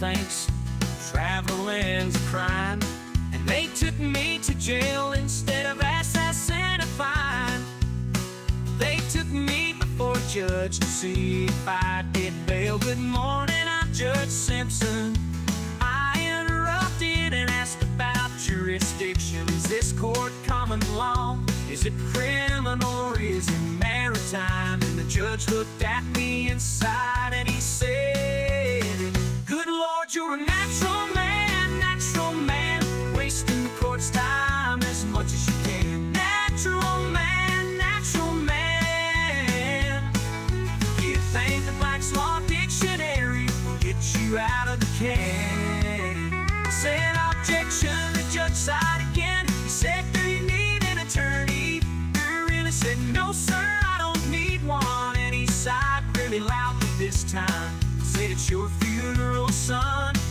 complaints, traveling's a crime, and they took me to jail instead of assassin a fine. They took me before a judge to see if I'd get bail. Good morning, I'm Judge Simpson. I interrupted and asked about jurisdiction. Is this court common law? Is it criminal or is it maritime? And the judge looked at me inside and he said, good Lord, you're a natural man, wasting the court's time as much as you can. Natural man, natural man. You think the Black's Law Dictionary will get you out of the can? Said objection, the judge sighed again. He said, do you need an attorney? I really said, no sir, I don't need one. And he sighed really loudly this time. Said, it's your funeral, son.